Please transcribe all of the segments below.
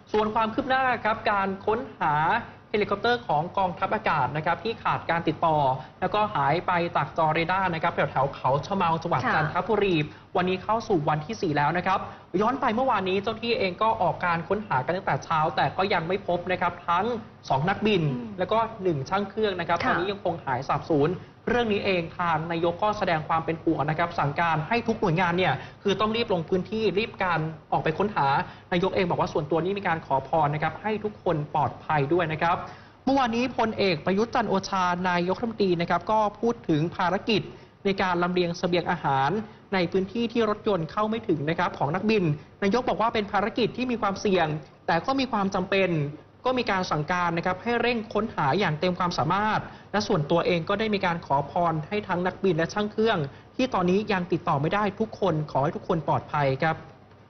ส่วนความคืบหน้าครับการค้นหาเฮลิคอปเตอร์ของกองทัพอากาศนะครับที่ขาดการติดต่อแล้วก็หายไปจากจอเรดาร์นะครับแถวเขาชะเมาจังหวัดจันทบุรีวันนี้เข้าสู่วันที่ 4 แล้วนะครับย้อนไปเมื่อวานนี้เจ้าที่เองก็ออกการค้นหากันตั้งแต่เช้าแต่ก็ยังไม่พบนะครับทั้ง2นักบินแล้วก็1ช่างเครื่องนะครับตอนนี้ยังคงหายสาบสูญเรื่องนี้เองทางนายกก็แสดงความเป็นห่วงนะครับสั่งการให้ทุกหน่วยงานเนี่ยคือต้องรีบลงพื้นที่รีบการออกไปค้นหานายกเองบอกว่าส่วนตัวนี้มีการขอพรนะครับให้ทุกคนปลอดภัยด้วยนะครับเมื่อวานนี้พลเอกประยุทธ์จันทร์โอชานายกรัฐมนตรีนะครับก็พูดถึงภารกิจในการลำเลียงเสบียงอาหารในพื้นที่ที่รถยนต์เข้าไม่ถึงนะครับของนักบินนายกบอกว่าเป็นภารกิจที่มีความเสี่ยงแต่ก็มีความจำเป็นก็มีการสั่งการนะครับให้เร่งค้นหาอย่างเต็มความสามารถและส่วนตัวเองก็ได้มีการขอพรให้ทั้งนักบินและช่างเครื่องที่ตอนนี้ยังติดต่อไม่ได้ทุกคนขอให้ทุกคนปลอดภัยครับ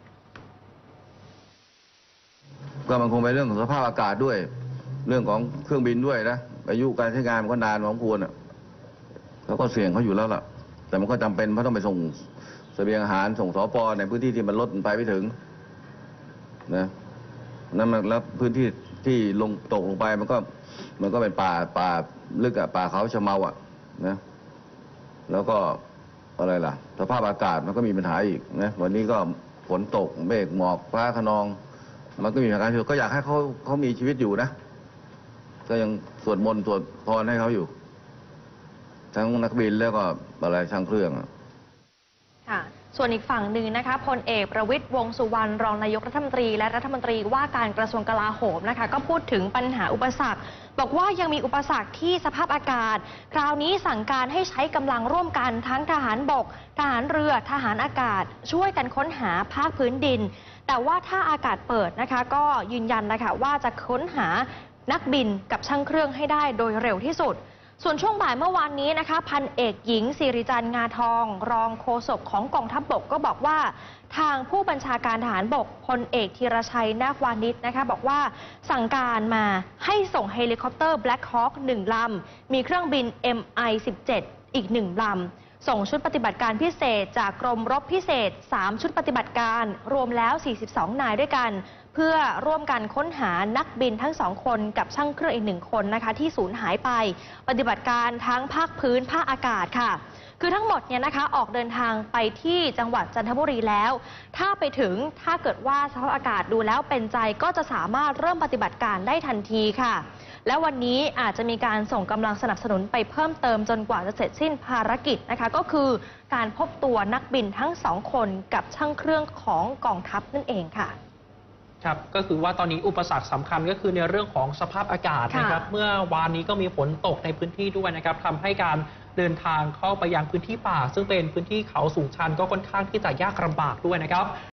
ก็มันคงเป็นเรื่องของสภาพอากาศด้วยเรื่องของเครื่องบินด้วยนะอายุการใช้งานมันก็นานพอสมควรเขาก็เสี่ยงเขาอยู่แล้วล่ะแต่มันก็จำเป็นเพราะต้องไปส่งเสบียงอาหารส่งสป.ในพื้นที่ที่มันรถไปไม่ถึงนะนั่นแล้วพื้นที่ที่ตกลงไปมันก็เป็นป่าลึกป่าเขาชะเมานะแล้วก็อะไรล่ะสภาพอากาศมันก็มีปัญหาอีกนะวันนี้ก็ฝนตกเมฆหมอกฟ้าคะนองมันก็มีอาการก็อยากให้เขามีชีวิตอยู่นะก็ยังสวดมนต์สวดพรให้เขาอยู่ทั้งนักบินแล้วก็อะไรช่างเครื่องค่ะส่วนอีกฝั่งหนึ่งนะคะพลเอกประวิตรวงษ์สุวรรณรองนายกรัฐมนตรีและรัฐมนตรีว่าการกระทรวงกลาโหมนะคะก็พูดถึงปัญหาอุปสรรคบอกว่ายังมีอุปสรรคที่สภาพอากาศคราวนี้สั่งการให้ใช้กำลังร่วมกันทั้งทหารบกทหารเรือทหารอากาศช่วยกันค้นหาภาคพื้นดินแต่ว่าถ้าอากาศเปิดนะคะก็ยืนยันนะคะว่าจะค้นหานักบินกับช่างเครื่องให้ได้โดยเร็วที่สุดส่วนช่วงบ่ายเมื่อวานนี้นะคะพันเอกหญิงสิริจันทร์งาทองรองโฆษกของกองทัพบกก็บอกว่าทางผู้บัญชาการทหารบกพลเอกธีรชัยนาควานิชนะคะบอกว่าสั่งการมาให้ส่งเฮลิคอปเตอร์ Black Hawk 1 ลำมีเครื่องบิน MI-17 อีก 1 ลำส่งชุดปฏิบัติการพิเศษจากกรมรบพิเศษ3ชุดปฏิบัติการรวมแล้ว42 นายด้วยกันเพื่อร่วมกันค้นหานักบินทั้ง2 คนกับช่างเครื่องอีก1 คนนะคะที่สูญหายไปปฏิบัติการทั้งภาคพื้นภาคอากาศค่ะคือทั้งหมดเนี่ยนะคะออกเดินทางไปที่จังหวัดจันทบุรีแล้วถ้าไปถึงถ้าเกิดว่าสภาพอากาศดูแล้วเป็นใจก็จะสามารถเริ่มปฏิบัติการได้ทันทีค่ะและวันนี้อาจจะมีการส่งกำลังสนับสนุนไปเพิ่มเติมจนกว่าจะเสร็จสิ้นภารกิจนะคะก็คือการพบตัวนักบินทั้ง2 คนกับช่างเครื่องของกองทัพนั่นเองค่ะครับก็คือว่าตอนนี้อุปสรรคสำคัญก็คือในเรื่องของสภาพอากาศนะครับเมื่อวานนี้ก็มีฝนตกในพื้นที่ด้วยนะครับทำให้การเดินทางเข้าไปยังพื้นที่ป่าซึ่งเป็นพื้นที่เขาสูงชันก็ค่อนข้างที่จะยากลำบากด้วยนะครับ